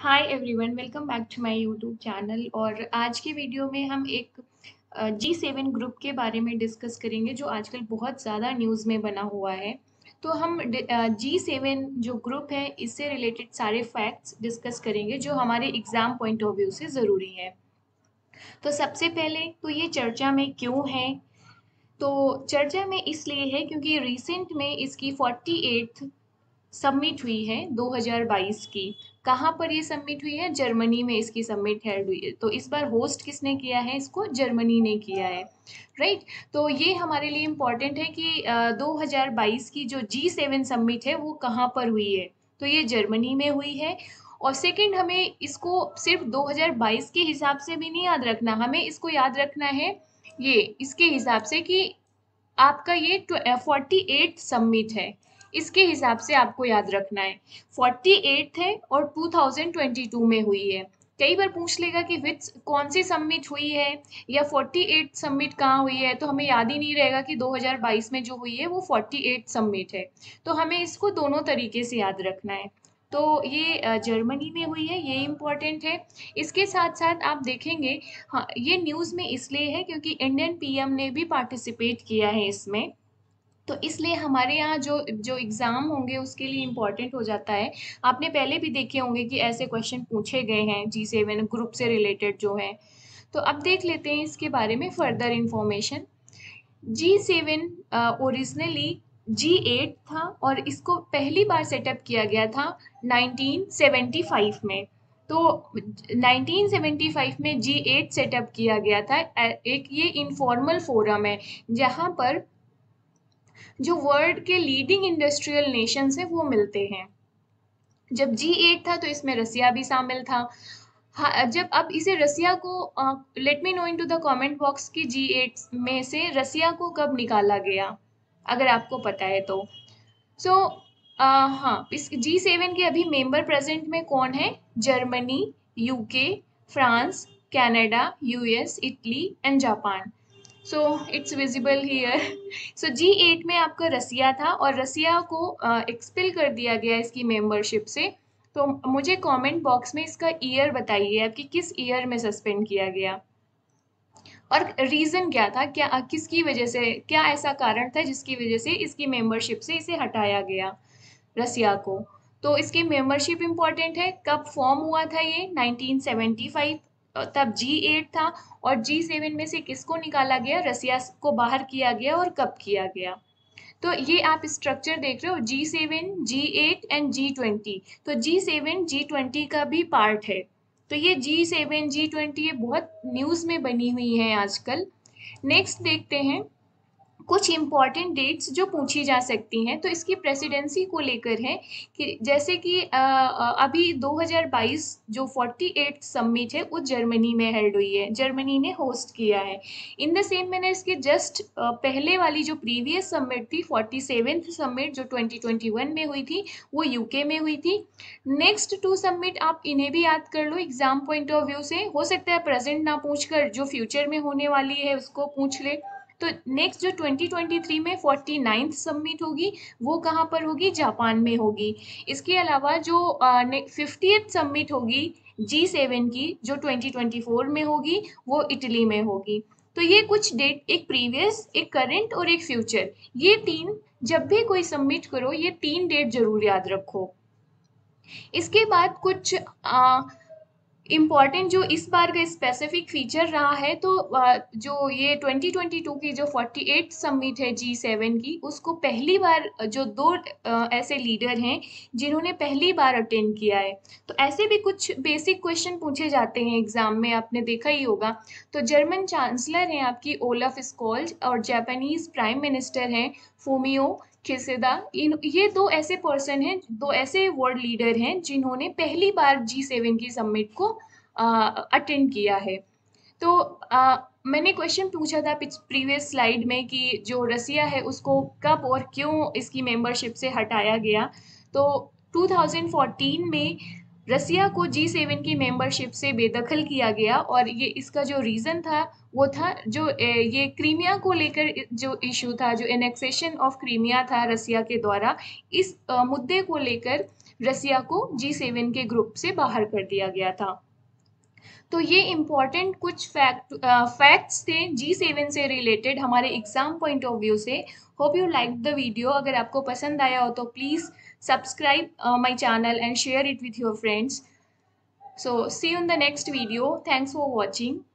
Hi everyone, welcome back to my YouTube channel. और आज की वीडियो में हम एक G7 ग्रुप के बारे में डिस्कस करेंगे जो आजकल बहुत ज़्यादा न्यूज़ में बना हुआ है। तो हम G7 जो ग्रुप है इससे रिलेटेड सारे फैक्ट्स डिस्कस करेंगे जो हमारे एग्ज़ाम पॉइंट ऑफ व्यू से ज़रूरी है। तो सबसे पहले तो ये चर्चा में क्यों है? तो चर्चा में इसलिए है क्योंकि रिसेंट में इसकी 48th सबमिट हुई है 2022 की। कहाँ पर ये सबमिट हुई है? जर्मनी में इसकी सबमिट हेल्ड हुई है। तो इस बार होस्ट किसने किया है? इसको जर्मनी ने किया है, राइट। तो ये हमारे लिए इम्पॉर्टेंट है कि 2022 की जो G7 सबमिट है वो कहाँ पर हुई है? तो ये जर्मनी में हुई है। और सेकंड, हमें इसको सिर्फ 2022 के हिसाब से भी नहीं याद रखना, हमें इसको याद रखना है ये इसके हिसाब से कि आपका ये 48 सबमिट है, इसके हिसाब से आपको याद रखना है। 48 है और 2022 में हुई है। कई बार पूछ लेगा कि विच कौन सी सबमिट हुई है या 48 सबमिट कहाँ हुई है, तो हमें याद ही नहीं रहेगा कि 2022 में जो हुई है वो 48 सबमिट है। तो हमें इसको दोनों तरीके से याद रखना है। तो ये जर्मनी में हुई है, ये इम्पोर्टेंट है। इसके साथ साथ आप देखेंगे, हाँ, ये न्यूज़ में इसलिए है क्योंकि इंडियन पीएम ने भी पार्टिसिपेट किया है इसमें। तो इसलिए हमारे यहाँ जो जो एग्ज़ाम होंगे उसके लिए इम्पोर्टेंट हो जाता है। आपने पहले भी देखे होंगे कि ऐसे क्वेश्चन पूछे गए हैं G7 ग्रुप से रिलेटेड जो है। तो अब देख लेते हैं इसके बारे में further information. G7 originally G8 था और इसको पहली बार सेटअप किया गया था 1975 में। तो 1975 में G8 सेटअप किया गया था। एक ये इनफॉर्मल फोरम है जहाँ पर जो वर्ल्ड के लीडिंग इंडस्ट्रियल नेशंस हैं वो मिलते हैं। जब G8 था तो इसमें रसिया भी शामिल था। हाँ, जब अब इसे रसिया को let me know into the comment box कि G8 में से रसिया को कब निकाला गया, अगर आपको पता है तो। सो हाँ, इस G7 के अभी मेंबर प्रेजेंट में कौन है? Germany, UK, France, Canada, US, Italy and Japan. So it's visible here. So G8 में आपका रसिया था और रसिया को एक्सपेल कर दिया गया इसकी मेंबरशिप से। तो मुझे कमेंट बॉक्स में इसका ईयर बताइए आपकी किस ईयर में सस्पेंड किया गया और रीज़न क्या था, क्या किसकी वजह से, क्या ऐसा कारण था जिसकी वजह से इसकी मेंबरशिप से इसे हटाया गया रसिया को। तो इसकी मेंबरशिप इम्पोर्टेंट है। कब फॉर्म हुआ था ये? 1975। तब G8 था। और G7 में से किसको निकाला गया? रसिया को बाहर किया गया। और कब किया गया? तो ये आप स्ट्रक्चर देख रहे हो, G7, G8 एंड G20। तो G7 G20 का भी पार्ट है। तो ये G7 G20 ये बहुत न्यूज़ में बनी हुई हैं आजकल। नेक्स्ट देखते हैं कुछ इम्पॉर्टेंट डेट्स जो पूछी जा सकती हैं। तो इसकी प्रेसिडेंसी को लेकर है कि जैसे कि अभी 2022 जो 48 सबमिट है वो जर्मनी में हेल्ड हुई है, जर्मनी ने होस्ट किया है। इन द सेम मैंने इसके जस्ट पहले वाली जो प्रीवियस सबमिट थी 47th सबमिट जो 2021 में हुई थी वो यूके में हुई थी। नेक्स्ट टू सबमिट आप इन्हें भी याद कर लो एग्जाम पॉइंट ऑफ व्यू से, हो सकता है प्रेजेंट ना पूछ कर जो फ्यूचर में होने वाली है उसको पूछ ले। तो नेक्स्ट जो 2023 में 49th सबमिट होगी वो कहाँ पर होगी? जापान में होगी। इसके अलावा जो 50th सबमिट होगी G7 की जो 2024 में होगी वो इटली में होगी। तो ये कुछ डेट, एक प्रीवियस, एक करंट और एक फ्यूचर, ये तीन जब भी कोई सबमिट करो ये तीन डेट जरूर याद रखो। इसके बाद कुछ इम्पॉर्टेंट जो इस बार का स्पेसिफिक फीचर रहा है, तो जो ये 2022 की जो 48 सबमिट है G7 की, उसको पहली बार जो दो ऐसे लीडर हैं जिन्होंने पहली बार अटेंड किया है। तो ऐसे भी कुछ बेसिक क्वेश्चन पूछे जाते हैं एग्जाम में, आपने देखा ही होगा। तो जर्मन चांसलर हैं आपकी ओलफ स्कोल्ज और जापानीज प्राइम मिनिस्टर हैं फूमियो खिसेदा। इन ये दो ऐसे पर्सन हैं, दो ऐसे वर्ल्ड लीडर हैं जिन्होंने पहली बार G7 की समिट को अटेंड किया है। तो मैंने क्वेश्चन पूछा था प्रीवियस स्लाइड में कि जो रसिया है उसको कब और क्यों इसकी मेंबरशिप से हटाया गया। तो 2014 में रसिया को G7 की मेंबरशिप से बेदखल किया गया और ये इसका जो रीज़न था वो था जो ये क्रीमिया को लेकर जो इशू था, जो एनेक्सेशन ऑफ क्रीमिया था रसिया के द्वारा, इस मुद्दे को लेकर रसिया को G7 के ग्रुप से बाहर कर दिया गया था। तो ये इम्पोर्टेंट कुछ फैक्ट्स थे G7 से रिलेटेड हमारे एग्जाम पॉइंट ऑफ व्यू से। Hope you like the video. अगर आपको पसंद आया हो तो please subscribe my channel and share it with your friends. So see you in the next video. Thanks for watching.